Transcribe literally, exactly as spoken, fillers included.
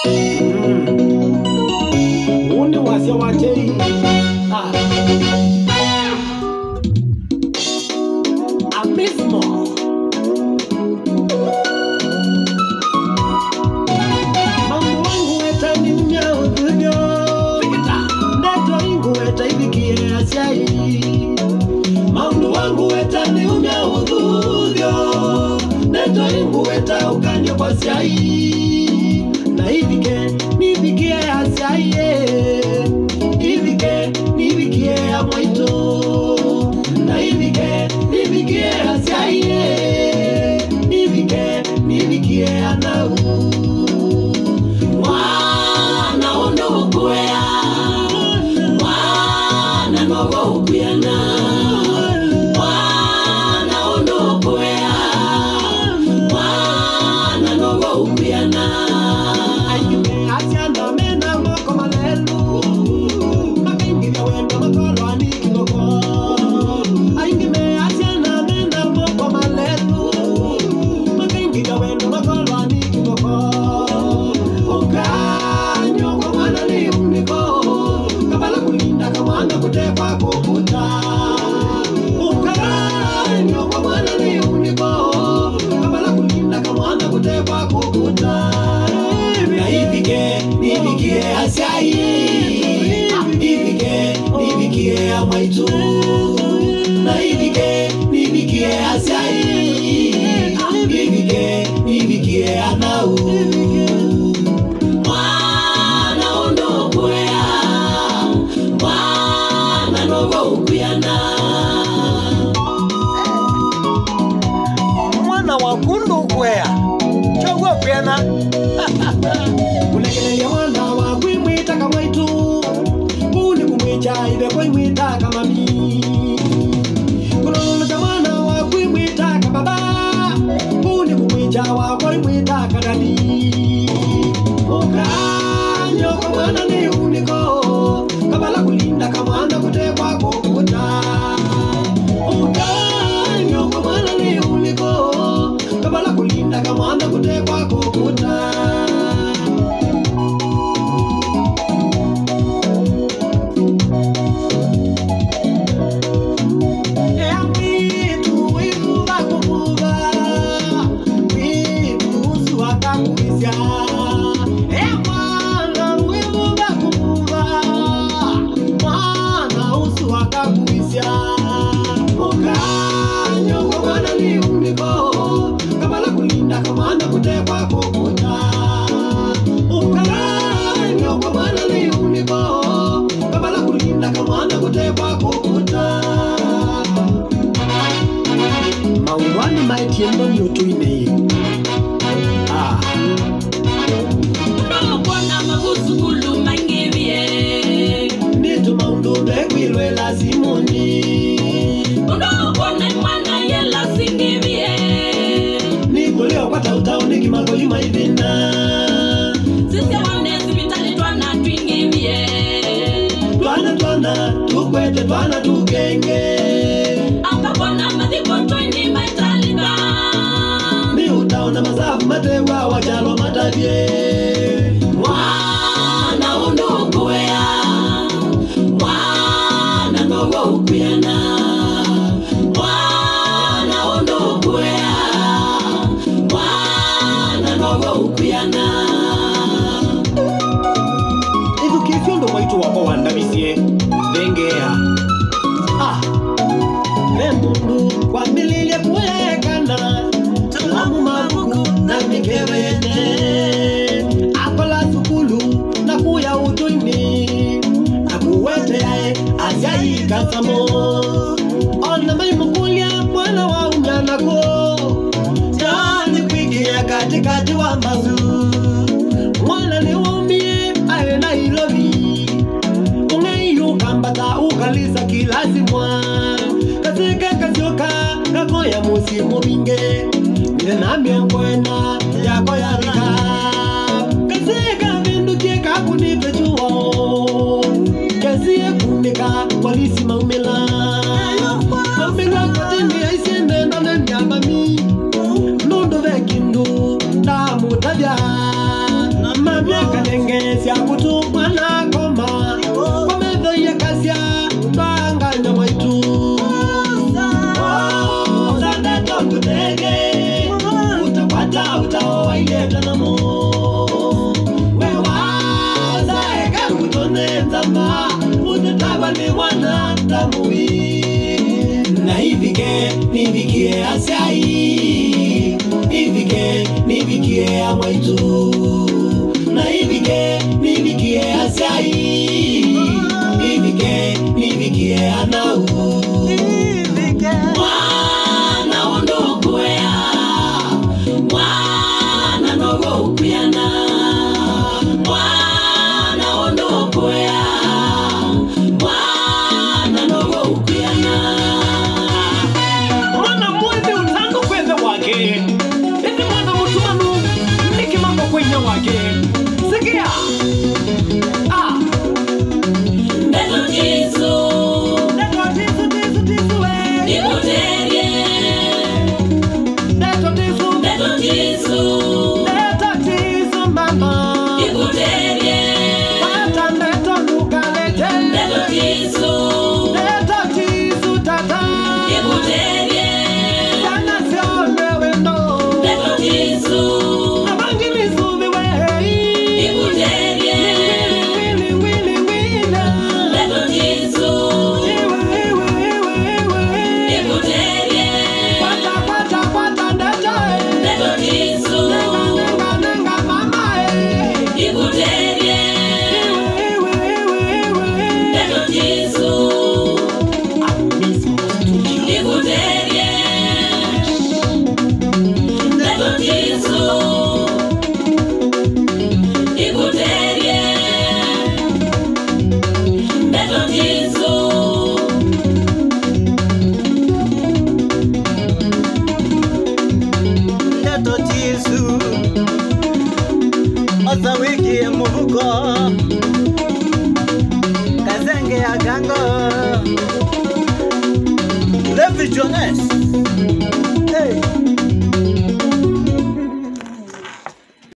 Uni wasya watei. Ah. Abismo. Mambo wangu weta ni umya udhunyo. Neto ingu weta ivikie Asyai. Mambo wangu weta ni umya udhunyo. Neto ingu weta ukanyo kwa Asyai. Na ivike, nivikie Asyai. Ivike, nivikie amwaito. Na ivike, nivikie Asyai. Ivike, nivikie anau. Mwana ondo ukwea. Mwana nogo ukwena. Mwana ondo ukwea. Mwana nogo ukwena. Ayume asyanda mena moko malelu. Makingi ya wendo makolo aniki moko. Ayume asyanda mena moko malelu. Makingi ya wendo makolo aniki moko. Ukanyo kwa mwana ni uniko. Kabala kulinda kamanda kutepa kukuta. Ukanyo kwa mwana ni uniko. Kabala kulinda kamanda kutepa kukuta. Na ivike, nivikie Asyai. Ivike, nivikie amwaitu. Na ivike, nivikie Asyai. Ivike, nivikie anau. Mwana ondo ukwea. Mwana nogo ukwena. Mwana wakundu ukwea. Chogo ukwena. Ulegelele mwana wa kuimwita kama itu. Kuni kumwicha ibe kuimwita kama mi. Kunolola mwana wa kuimwita kama baba. Kuni kumwicha wa kuimwita kadani. Ukanyo kwa mwana ni uniko. Kabala kulinda kamanda kutekwa kukuta. Ukanyo kwa mwana ni uniko. Kabala kulinda kamanda kutekwa kukuta. Mauwani maitiendo nyotuine. Ah. Unokona magusukulu mangevie. Nitu maundu begwilwe lazimoni. Unokona mwana ye lazingevie. Nikuleo kwa tautao niki magoli maivina. Sisi wane sibitali twana tuingevie. Twana twana, tukwete twana tukenge. Ambapona madhiko tweni maitalika. Mi utaona mazafu matewa wachalo matavye. Mwana ondo ukwea. Mwana nogo ukwena. Mwana ondo ukwea. Mwana nogo ukwena. Idu kifyondo mwaitu wako wandamisie. Dengea. Ah. Kanengezia kutumwa na koma kwa medho ya kasia banganya maitu Uzande toku tege utapata utaoa ileta na mo Wewaza eka kutone nzama utetaba ni wana tamui Na ivike nivikie Asyai Ivike nivikie amaitu Na ivike nivikie Asyai Ivike nivikie anau Mwana ondo kwea Mwana nogo upiana Mwana ondo kwea Mwana nogo upiana Mwana mwende utando kweze wake Eni mwana mutumanu Niki mambo kwenye wake Sikia Ah Neto jisu Neto jisu jisu jisu we Niko terie Neto jisu Neto jisu Neto jisu mama Niko terie Pata neto nukalete Neto jisu Neto jisu tata Niko terie Sana sione wendo Neto jisu Abangi misuvi wehi Niko terie Wili wili wili Neto jisu Iwe iwe iwe iwe Niko terie Kwata kwata kwata neto Neto jisu Nenga nenga nenga mama eh Niko terie Iwe iwe iwe iwe Neto jisu Niko terie Neto jisu Niko terie Neto jisu Neto jisu Osa wiki ya muhuko Kazenge ya gango Le Visiones